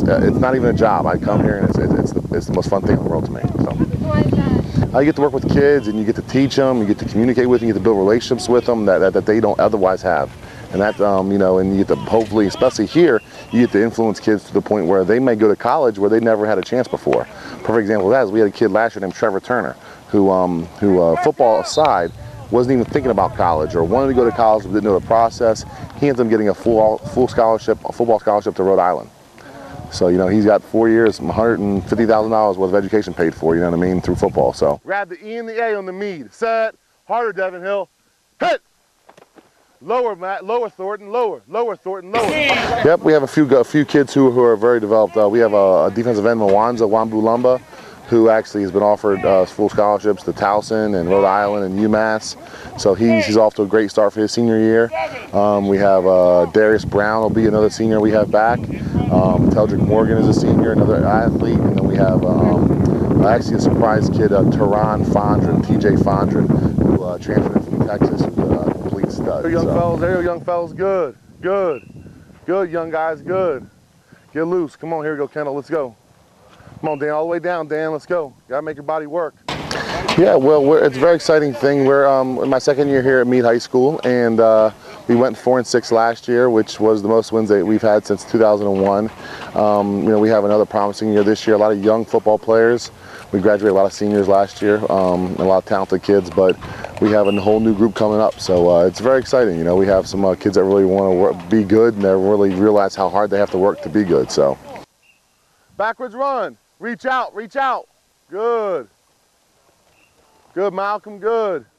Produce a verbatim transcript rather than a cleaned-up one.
it's uh, it's not even a job. I come here and it's it's, it's, the, it's the most fun thing in the world to me. So. Why is that? Uh, you get to work with kids, and you get to teach them, you get to communicate with them, you get to build relationships with them that, that, that they don't otherwise have. And that, um, you know, and you get to hopefully, especially here, you get to influence kids to the point where they may go to college where they never had a chance before. Perfect example of that is we had a kid last year named Trevor Turner, who, um, who uh, football aside, wasn't even thinking about college or wanted to go to college but didn't know the process. He ends up getting a full, full scholarship, a football scholarship to Rhode Island. So, you know, he's got four years, one hundred fifty thousand dollars worth of education paid for, you know what I mean, through football. So grab the E and the A on the Meade. Set. Harder, Devin Hill. Hit. Lower, Matt. Lower, Thornton. Lower. Lower, Thornton. Lower. Yep, we have a few a few kids who, who are very developed. Uh, we have a, a defensive end, Mwanza Wambulumba, who actually has been offered uh, full scholarships to Towson and Rhode Island and UMass. So he's, he's off to a great start for his senior year. Um, we have uh, Darius Brown will be another senior we have back. Um, Teldrick Morgan is a senior, another athlete. And then we have um, actually a surprise kid, uh, Teron Fondren, T J Fondren, who uh, transferred in from Texas, who's a complete stud. There young so. fellas, there young fellas, good, good, good young guys, good. Get loose, come on, here we go, Kendall, let's go. Come on, Dan, all the way down, Dan, let's go. Gotta make your body work. Yeah, well, we're, it's a very exciting thing. We're um, in my second year here at Meade High School, and uh, we went four and six last year, which was the most wins that we've had since two thousand one. Um, you know, we have another promising year this year. A lot of young football players. We graduated a lot of seniors last year, um, and a lot of talented kids, but we have a whole new group coming up. So uh, it's very exciting. You know, we have some uh, kids that really want to be good, and they really realize how hard they have to work to be good. So, backwards run. Reach out, reach out. Good. Good, Malcolm, good.